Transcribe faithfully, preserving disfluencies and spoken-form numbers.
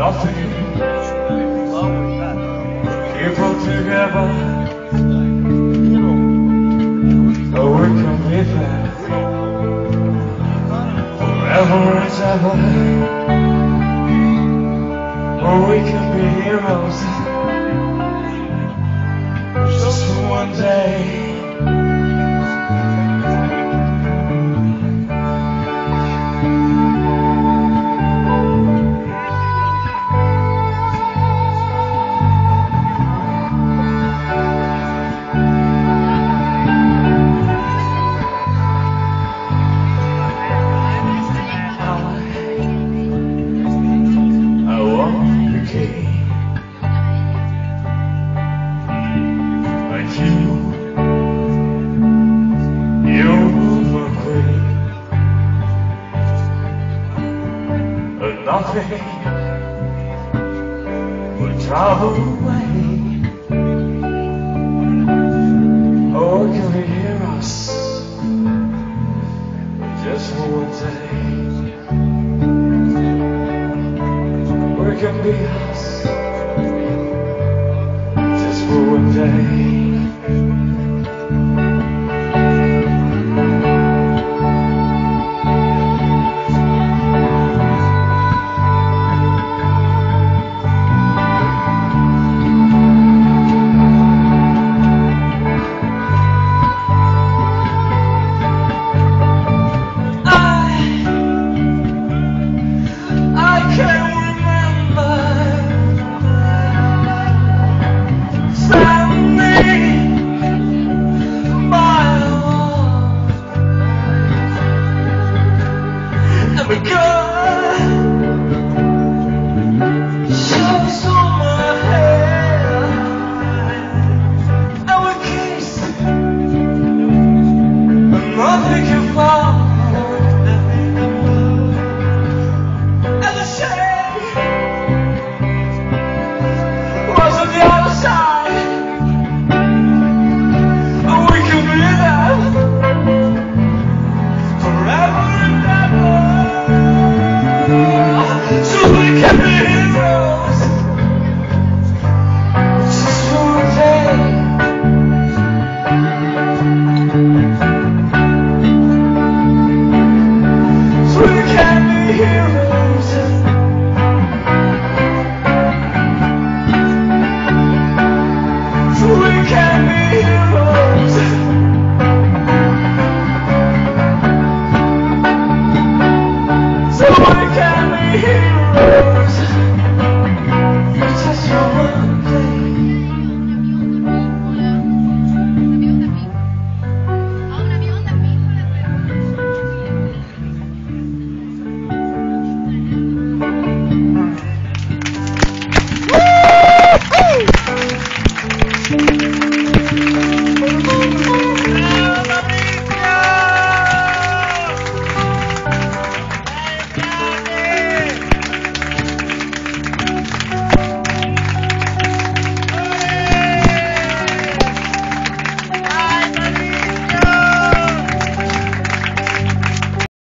nothing. People together, oh, we can be there forever and ever. Oh, we can be heroes just for one day. Nothing will travel away. Oh, can we hear us just for one day? We can be us just for one day. Heroes.